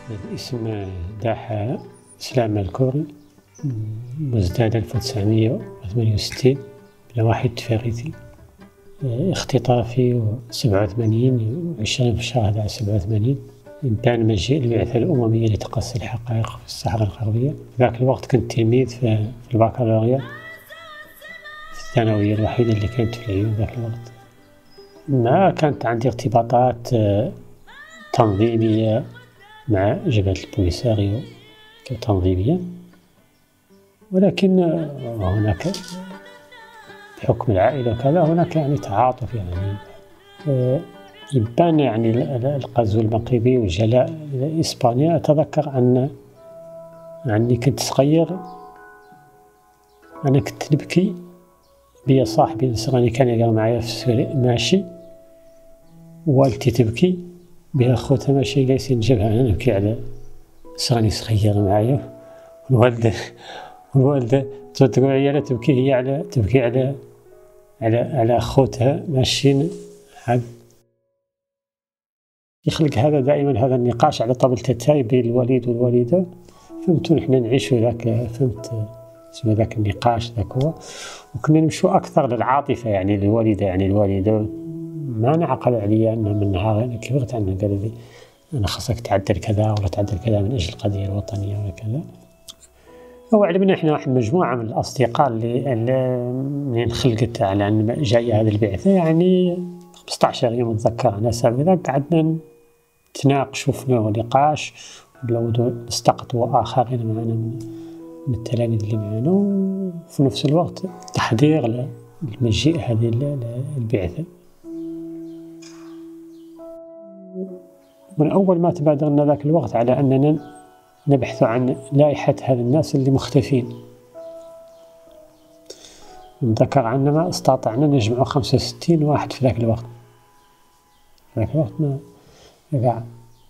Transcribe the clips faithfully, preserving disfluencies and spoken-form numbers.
الاسم داحة إسلام الكوري، مزداد ألف وتسعمية وثمانية وستين لواحد تفاريتي، اختطافي سبعة وثمانين وعشرين في الشهر هذا سبعة وثمانين. بان مجيء البعثة الأممية لتقصي الحقائق في الصحراء الغربية. ذاك الوقت كنت تلميذ في البكالوريا في الثانوية الوحيدة اللي كانت في العيون ذاك الوقت. ما كانت عندي ارتباطات تنظيمية مع جبهة البوليساريو كتنظيميا، ولكن هناك بحكم العائلة وكذا هناك يعني تعاطف، يعني يبان يعني الغزو المغربي وجلاء إسبانيا. أتذكر أن أني كنت صغير، أنا كنت نبكي بيا صاحبي نصراني كان يقرا معايا في السوق ماشي، والدتي تبكي بها خوتها ماشي جالسين جنبها، أنا نبكي على نصراني صغير معايا، والوالدة والوالدة تقول عيالها تبكي هي على تبكي على على على خوتها ماشيين. هذا يخلق هذا دائما هذا النقاش على طاولة التاي بين الوالد والوالدة. فهمتوا نحن نعيشوا ذاك، فهمت اسمه ذاك النقاش ذاك هو، وكنا نمشوا أكثر للعاطفة يعني للوالدة. يعني الوالدة ما نعقل عليا أنه من نهار أنا كبرت عنه قال لي أنا خاصك تعدل كذا ولا تعدل كذا من أجل القضية الوطنية ولا كذا. هو علمنا إحنا واحد مجموعة من الأصدقاء اللي منين خلقت على أن جاية هذه البعثة، يعني خمسة عشر يوم نتذكر أنا سابقا قعدنا نتناقشوا في نقاش ولو نستقطبوا آخرين معنا من من التلاميذ اللي معنا، وفي نفس الوقت تحضير لمجيء هذه البعثة. من أول ما تبادرنا ذاك الوقت على أننا نبحث عن لائحة هذا الناس اللي مختفين. نذكر أننا استطعنا نجمع خمسة وستين واحد في ذاك الوقت. في ذاك الوقت ما قاع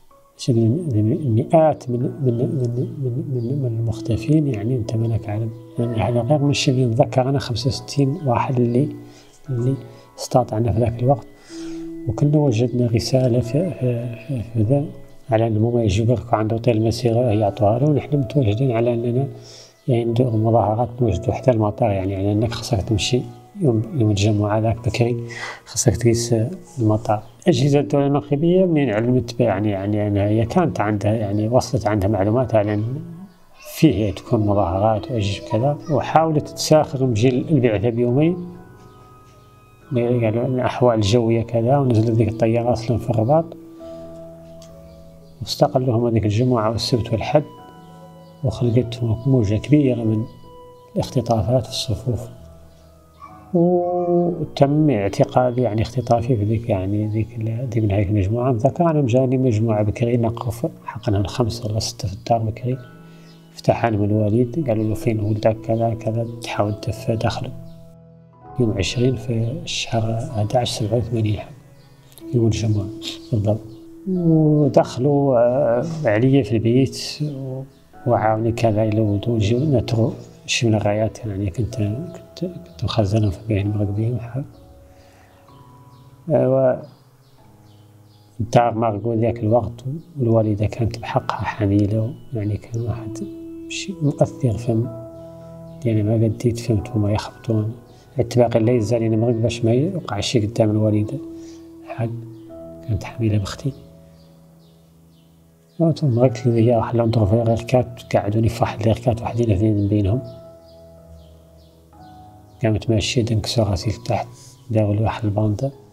المئات من من من من من المختفين، يعني أنت ما لك علم. يعني على غير من الشيء اللي نتذكر أنا خمسة وستين واحد اللي اللي استطعنا في ذاك الوقت. وكنا وجدنا رسالة في في, في ذا على أنه ما يجوا يبركوا عنده طيل المسيرة يعطوها له، ونحن متواجدين على أننا يعني نديروا مظاهرات نوجدوا حتى المطار، يعني على أنك خاصك تمشي يوم يوم الجمعة هذاك بكري خاصك تقيس المطار. أجهزة الدولة المغربية منين علمت يعني يعني أنها هي كانت عندها يعني وصلت عندها معلومات على أن فيه تكون مظاهرات وأجهزة كذا، وحاولت تساخر مجيء البعثة بيومين. قالوا الأحوال الجوية كذا، ونزلت ذيك الطيارة أصلا في الرباط، واستقلوهم هذيك الجمعة والسبت والحد، وخلقتهم موجة كبيرة من الاختطافات في الصفوف. وتم اعتقال يعني اختطافي في ذيك يعني ذيك ضمن هذيك المجموعة. نتذكر أنا مجاني مجموعة بكري نقف حقنا خمسة ولا ستة في الدار بكري، فتحنا من الوالد قالوا له فين ولدك كذا كذا، تحاول تدفع دخله يوم عشرين في الشهر أحد عشر سبعة وثمانين يوم الجمعة بالضبط. ودخلوا عليا في البيت وعاوني كذا يلودوا نجيو نترو شي من الرايات، يعني كنت كنت كنت مخزنهم في بين المراقبين وحال. و الدار مرقود ذاك الوقت، والوالدة كانت بحقها حميلة، يعني كان واحد شيء مؤثر فهم، يعني ما قديت فهمت هما يخبطون اتباقي لا يزال أنا مرق باش ما يوقع شي قدام الوالدة. حال كانت حميلة بختي، ثم قلت لي راح نضرب في الركات، قعدوني في واحد الركات وحدين اثنين بينهم، قامت ماشية دنكسو راسي لتحت، داروا لي واحد الباندا